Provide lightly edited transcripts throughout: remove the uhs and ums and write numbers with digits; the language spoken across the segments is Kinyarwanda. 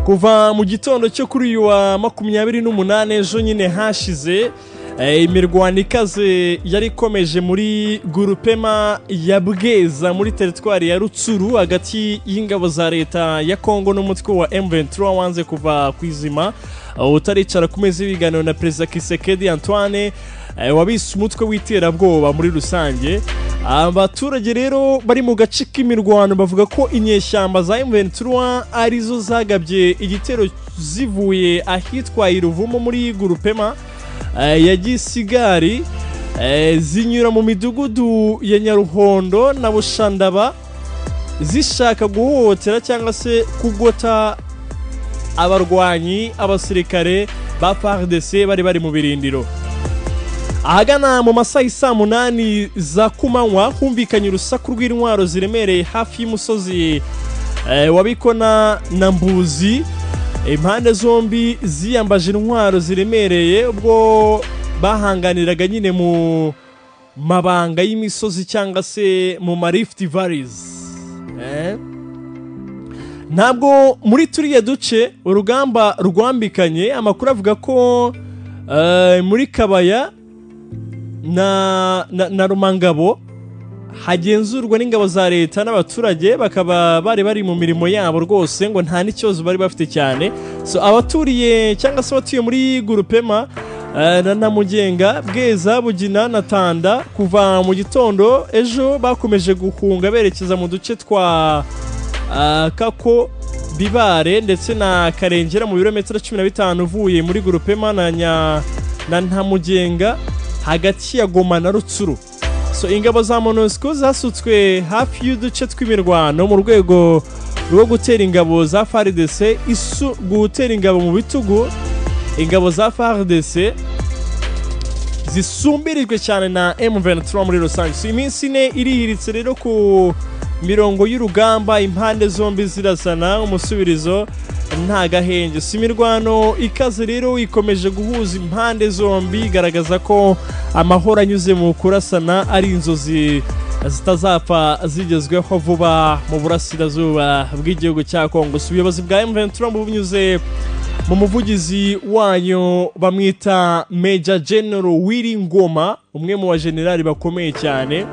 kuva mu gitondo cyo kuri uyu wa 28 ejo nyine hashize imirwano ikaze yari ikomeje muri Gurupema ya Bweza muri teritwari ya Rutsuru hagati y'ingabo za leta ya Kongo n'umutwe wa M23 wanze kuva kwizima utaricara ku meza y'ibiganiro na Perezida Kisekedi Antoine wabise umutwe w'iterabwoba muri rusange. Abaturage rero bari mu gace k'imirwano bavuga ko inyeshyamba za M23 arizo zagabye igitero zivuye ahitwa Iruvumo muri Gurupema ya Gisigari, zinyura mu midugudu ya Nyaruhondo na Bushandaba zishaka guhohotera cyangwa se kugota abarwanyi abasirikare ba FARDC bari mu birindiro. Ahagana mu masaha saa 8 za kumanywa humvikanye urusaku rw'intwaro ziremereye hafi y'umusozi wabikona na Mbuzi. Impande zombi ziyambaje intwaro ziremereye ubwo bahanganiraga nyine mu mabanga y'imisozi cyangwa se mu Rift Valleys. Ntabwo muri turiya duce urugamba rwambikanye. Amakuru avuga ko muri Kabaya na Rumangabo hagenzurwa n'ingabo za leta n'abaturage bakaba bari mu mirimo yabo rwose ngo nta n'ikibazo bari bafite cyane. So abaturiye cyangwa se abatuye muri Gurupema na Mugenga, Bweza, Bugina na Tanda kuva mu gitondo ejo bakomeje guhunga berekeza mu duce twa Kako, Bibare ndetse na Karengera mu birometero 15 uvuye muri Gurupema na Ntamugenga hagati ya Goma na Rutsuru. So ingabo za MONUSCO zasutswe hafi y'uduce tw'imirwano mu rwego rwo gutera ingabo za FARDC gutera ingabo mu bitugu. Ingabo za FARDC zisumbirijwe cyane na M23 muri rusange. So iminsi ine irihiritse rero ku mirongo y'urugamba, impande zombi zirasana umusubirizo nta gahenge. Si imirwano ikaze rero ikomeje guhuza impande zombi, igaragaza ko amahoro anyuze mu kurasana ari inzozi zitazapfa zigezweho vuba mu burasirazuba bw'igihugu cya Kongo. Ubuyobozi bwa M23 bunyuze mu muvugizi wanyu bamwita Major General Willy Ngoma, umwe mu bajenerali bakomeye cyane,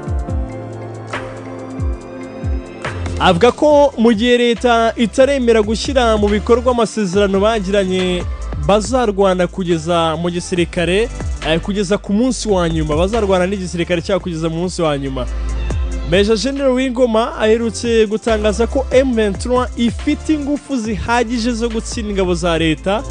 avuga ko mu gihe leta itaremera gushyira mu bikorwa amasezerano bagiranye bazarwana kugeza mu gisirikare kugeza ku munsi wa nyuma, bazarwana n'igisirikare cya kugeza mu munsi wa nyuma. Major General Wingoma aherutse gutangaza ko M23 ifite ingufu zihagije zo gutsinda ingabo za leta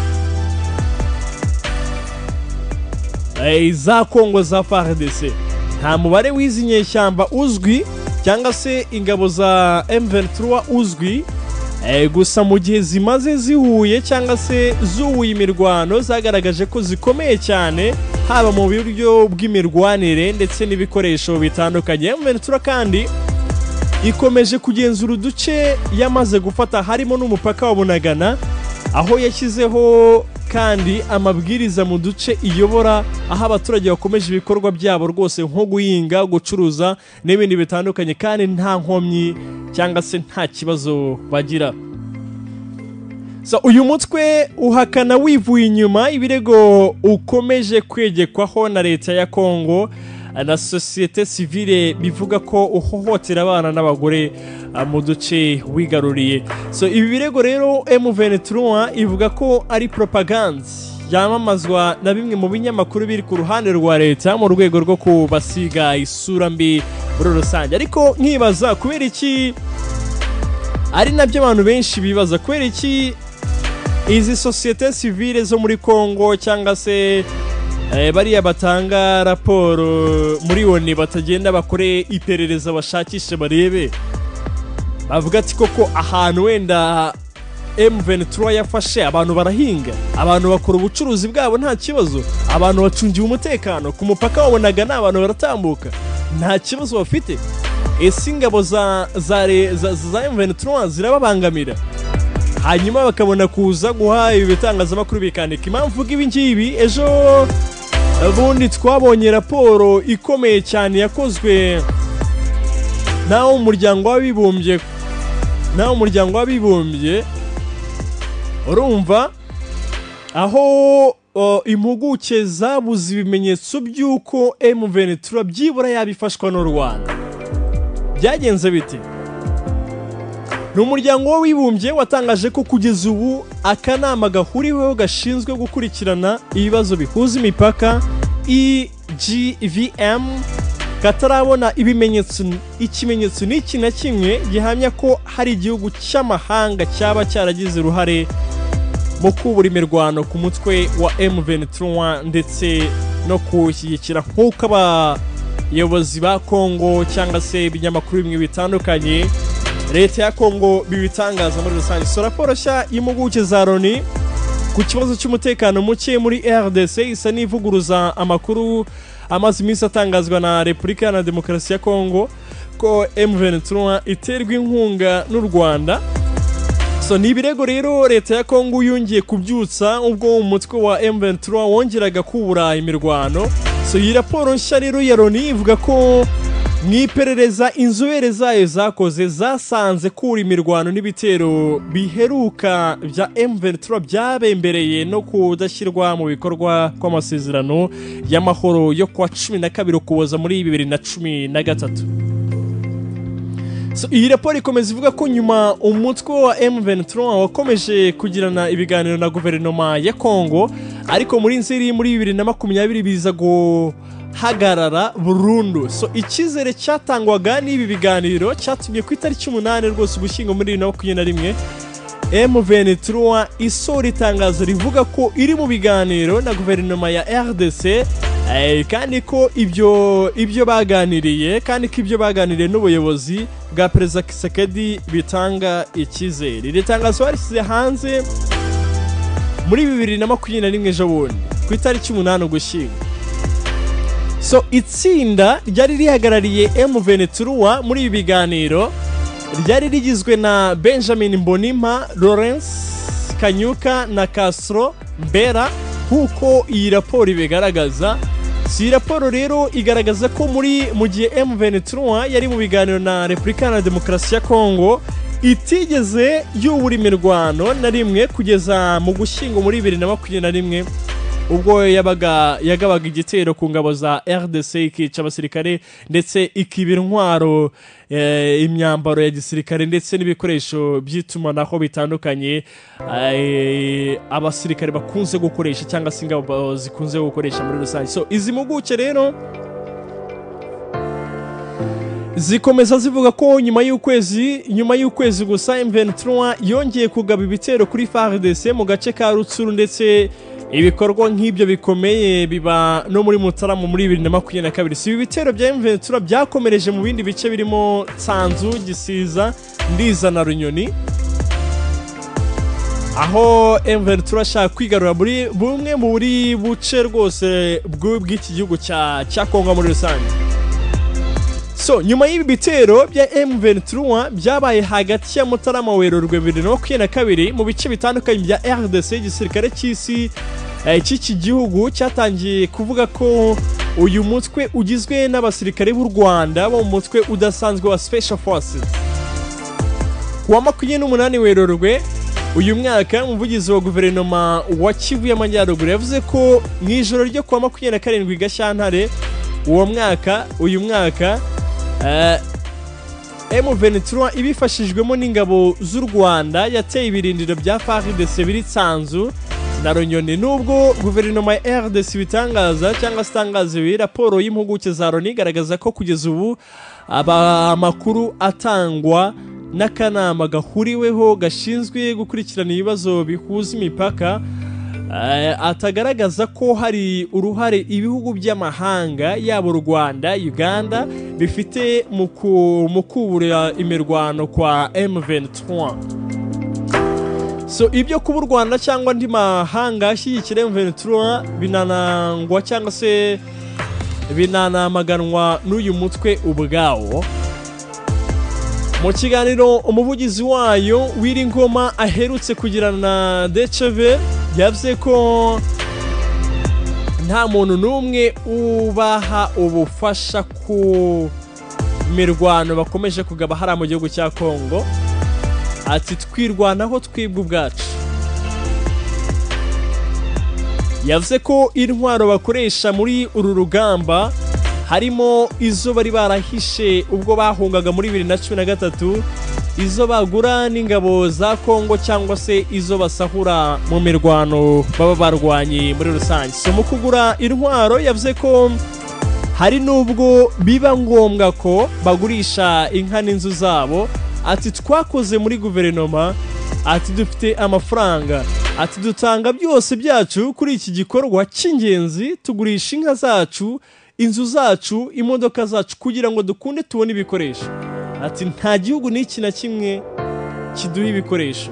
za Kongo za FARDC. Nta mubare w'izi nyeshyamba uzwi cyangwa se ingabo za M23 uzwi, gusa mu gihe zimaze zihuye cyangwa se zuhuye imirwano zagaragaje ko zikomeye cyane haba mu buryo bw'imirwanire ndetse n'ibikoresho bitandukanye. M23 kandi ikomeje kugenzura uduce yamaze gufata harimo n'umupaka wa Bunagana, aho yashyizeho kandi amabwiriza mu duce iyobora, aho abaturage bakomeje ibikorwa byabo rwose nko guhinga, gucuruza n'ibindi bitandukanye kandi nta nkomyi cyangwa se nta kibazo bagira. So uyu mutwe uhakana wivuye inyuma ibirego ukomeje kwegekwaho na leta ya Kongo na societe civile bivuga ko uhohotera abana n'abagore mu duce wigaruriye. So ibi birego rero M23 ivuga ko ari propaganda yamamazwa na bimwe mu binyamakuru biri ku ruhande rwa leta mu rwego rwo kubasiga isura mbi muri rusange. Ariko nkibaza kubera iki, ari nabyo abantu benshi bibaza, kubera iki izi societe civile zo muri Kongo cyangwa se bariya batanga raporo muri ONU batagenda bakore iperereza bashakishe barebe, bavuga ati koko ahantu wenda M23 yafashe abantu barahinga, abantu bakora ubucuruzi bwabo nta kibazo, abantu bacungiye umutekano ku mupaka wabonaga n'abantu baratambuka nta kibazo bafite. Ese ingabo za M23 zirababangamira, hanyuma bakabona kuza guha ibi bitangazamakuru bikandika. Impamvu ibi ngibi, ejo bundi twabonye raporo ikomeye cyane yakozwe naho umuryango w'abibumbye urumva aho impuguke zabuze ibimenyetso by'uko M23 byibura yabifashwa n'u Rwanda. Byagenze bite? N'umuryango w'abibumbye watangaje ko kugeza ubu akanama gahuriweho gashinzwe gukurikirana ibibazo bihuza imipaka IGVM katarabona ikimenyetso n'iki na kimwe gihamya ko hari igihugu cy'amahanga cyaba cyaragize uruhare mu kubura imirwano ku mutwe wa M23 ndetse no kushyigikira nk'uko abayobozi ba Kongo cyangwa se ibinyamakuru bimwe bitandukanye leta ya Kongo bibitangaza muri rusange. So raporo nshya y'impuguke za Loni ku kibazo cy'umutekano muke muri RDC isa n'ivuguruza amakuru amaze iminsi atangazwa na Repubulika na Demokarasi ya Kongo ko M23 iterwa inkunga n'u Rwanda. So ni ibirego rero leta ya Kongo yongeye kubyutsa ubwo umutwe wa M23 wongeraga kubura imirwano. So iyi raporo nshya rero ya Loni ivuga ko mwiperereza inzobere zayo zakoze zasanze kuri imirwano n'ibitero biheruka bya M23 byabembereye no kudashyirwa mu bikorwa kw'amasezerano y'amahoro yo kwa 12 Ukuboza muri 2013. So iyi raporo ikomeza ivuga ko nyuma umutwe wa M23 wakomeje kugirana ibiganiro na guverinoma ya Kongo, ariko muri Nzeri muri 2020 biza hagarara burundu. So ikizere cyatangwaga n'ibi biganiro cyatumye ku itariki 8 rwose Ugushyingo muri 2021 M23 isora itangazo rivuga ko iri mu biganiro na guverinoma ya RDC kandi ko ibyo baganiriye n'ubuyobozi bwa Perezida Kisekedi bitanga ikizere. Iri tangazo barishyize hanze muri 2021 ejo bundi ku itariki 8 Ugushyingo. So itsinda ryari rihagarariye M23 muri ibi biganiro ryari rigizwe na Benjamin Mbonimpa, Lawrence Kanyuka na Castro Mbera nk'uko iyi raporo ibigaragaza. Si raporo rero igaragaza ko mu gihe M23 yari mu biganiro na Repubulika na Demokarasi ya Kongo itigeze yubura imirwano na rimwe kugeza mu Gushyingo muri 2021 ubwo yagabaga igitero ku ngabo za RDC ikica abasirikare ndetse ikibira intwaro, imyambaro ya gisirikare ndetse n'ibikoresho by'itumanaho bitandukanye abasirikare bakunze gukoresha cyangwa se ingabo zikunze gukoresha muri rusange. So izi mpuguke rero zikomeza zivuga ko nyuma y'ukwezi gusa M23 yongeye kugaba ibitero kuri FARDC mu gace ka Rutsuru, ndetse ibikorwa nk'ibyo bikomeye biba no muri Mutarama muri 2022. Si ibitero bya M23 byakomereje mu bindi bice birimo Tsanzu, Gisiza, Ndiza na Runyoni, aho M23 ashaka kwigarura bumwe muri buce rwose bw'iki gihugu cya Kongo muri rusange. So nyuma y'ibi bitero bya M23 byabaye hagati ya Mutarama Werurwe 2022 mu bice bitandukanye bya RDC, igisirikare cy'iki gihugu cyatangiye kuvuga ko uyu mutwe ugizwe n'abasirikare b'u Rwanda bo mu mutwe udasanzwe wa Special Forces. Kuwa 28 Werurwe uyu mwaka umuvugizi wa guverinoma wa Kivu y'Amajyaruguru yavuze ko mu ijoro ryo kuwa 27 Gashyantare uyu mwaka M23 ibifashijwemo n'ingabo z'u Rwanda yateye ibirindiro bya FARDC biri Tsanzu na Runyoni. Nubwo guverinoma ya RDC bitangaza cyangwa sitangaza ibi, raporo y'impuguke za Loni igaragaza ko kugeza ubu amakuru atangwa n'akanama gahuriweho gashinzwe gukurikirana ibibazo bihuza imipaka atagaragaza ko hari uruhare ibihugu by'amahanga yaba u Rwanda, Uganda bifite mu kubura imirwano kwa M23. So ibyo kuba u Rwanda cyangwa andi mahanga ashyigikira M23 binanangwa cyangwa se binanamaganwa n'uyu mutwe ubwawo. Mu kiganiro umuvugizi wayo Wiringoma aherutse kugirana na DCV yavuze ko nta muntu n'umwe ubaha ubufasha ku mirwano bakomeje kugaba hara mu gihugu cya Kongo. Ati twirwanaho twibwe ubwacu. yavuze ko intwaro bakoresha muri uru rugamba harimo izo bari barahishe ubwo bahungaga muri 2013, izo bagura n'ingabo za Kongo cyangwa se izo basahura mu mirwano baba barwanye muri rusange. So mu kugura intwaro yavuze ko hari nubwo biba ngombwa ko bagurisha inka n'inzu zabo. Ati twakoze muri guverinoma, ati dufite amafaranga, ati dutanga byose byacu kuri iki gikorwa cy'ingenzi, tugurisha inka zacu, inzu zacu, imodoka zacu kugira ngo dukunde tubone ibikoresho. Ati nta gihugu n'iki na kimwe kiduha ibikoresho.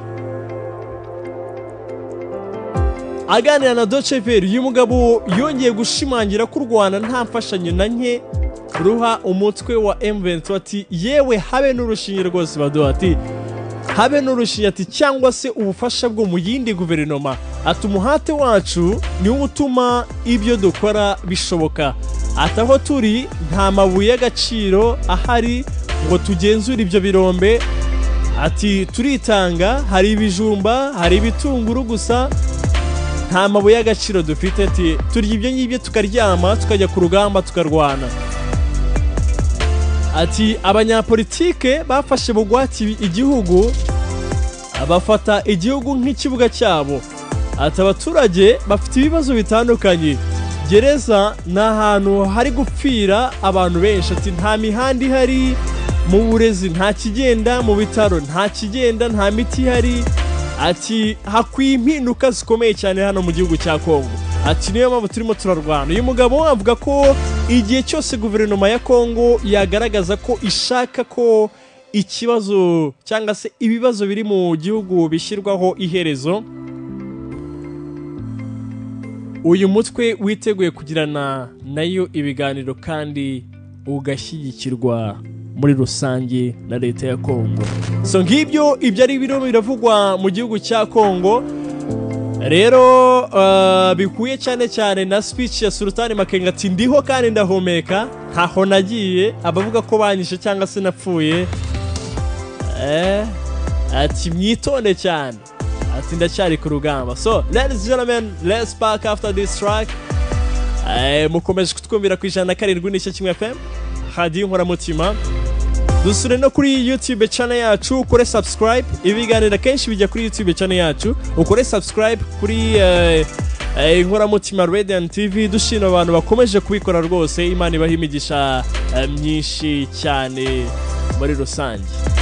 Aganira na Deutsche Welle, uyu mugabo yongeye gushimangira ko u Rwanda nta mfashanyo na nke ruha umutwe wa M23. Ati yewe habe n'urushinge rwose baduha, ati habe n'urushinge, ati cyangwa se ubufasha bwo mu yindi guverinoma. Ati umuhate wacu niwo utuma ibyo dukora bishoboka. Ati aho turi nta mabuye y'agaciro ahari ngo tugenzure ibyo birombe. Ati turitanga, hari ibijumba, hari ibitunguru gusa, nta mabuye y'agaciro dufite. Ati turya ibyo ngibyo tukaryama, tukajya ku rugamba tukarwana. Ati abanyapolitike bafashe bugwati igihugu, bafata igihugu nk'ikibuga cyabo. Ati abaturage bafite ibibazo bitandukanye, gereza ni ahantu hari gupfira abantu benshi. Ati nta mihanda ihari, mu burezi nta kigenda, mu bitaro nta kigenda, nta miti ihari. Ati hakwiye impinduka zikomeye cyane hano mu gihugu cya Kongo. Ati niyo mpamvu turimo turarwana. Uyu mugabo avuga ko igihe cyose guverinoma ya Kongo yagaragaza ko ishaka ko ikibazo cyangwa se ibibazo biri mu gihugu bishyirwaho iherezo, uyu mutwe witeguye kugirana nayo ibiganiro kandi ugashyigikirwa muri rusange na leta ya Kongo. So ngibyo ibyo ari biro biravugwa mu gihugu cya Kongo. Rero bikuye cyane cyane na speech ya Sultani Makenga, ati ndiho kandi ndahumeka, ntaho nagiye. Abavuga ko banyishe cyangwa se napfuye, ati mwitonde cyane, ati ndacyari ku rugamba. So ladies and gentlemen, let's back after this track. Mukomeje kutwumvira ku 107.1 FM Radio Inkoramutima. Dusure no kuri YouTube channel yacu, ukore subscribe. Ibiganiro kenshi bijya kuri YouTube channel yacu, ukore subscribe kuri Inkoramutima Radio TV. Dushino abantu bakomeje kubikora rwose. Imana ibaha imigisha myinshi cyane muri rusange.